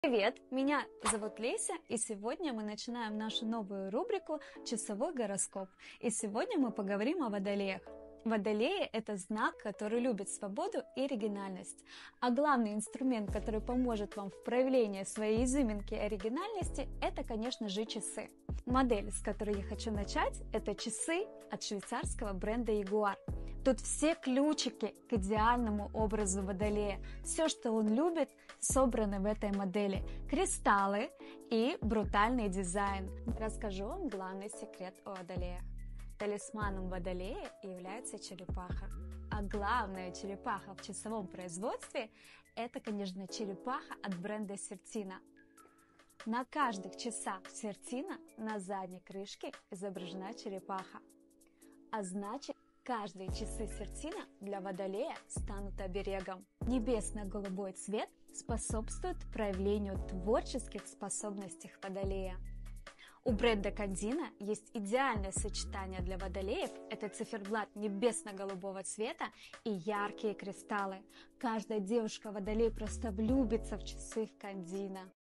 Привет, меня зовут Леся, и сегодня мы начинаем нашу новую рубрику «Часовой гороскоп». И сегодня мы поговорим о водолеях. Водолеи – это знак, который любит свободу и оригинальность. А главный инструмент, который поможет вам в проявлении своей изюминки и оригинальности – это, конечно же, часы. Модель, с которой я хочу начать, это часы от швейцарского бренда Jaguar. Тут все ключики к идеальному образу водолея. Все, что он любит, собраны в этой модели. Кристаллы и брутальный дизайн. Расскажу вам главный секрет о водолеях. Талисманом водолея является черепаха. А главная черепаха в часовом производстве – это, конечно, черепаха от бренда Certina. На каждых часах Certina на задней крышке изображена черепаха. А значит, каждые часы Certina для водолея станут оберегом. Небесно-голубой цвет способствует проявлению творческих способностей водолея. У бренда Candina есть идеальное сочетание для водолеев. Это циферблат небесно-голубого цвета и яркие кристаллы. Каждая девушка-водолей просто влюбится в часы Candina.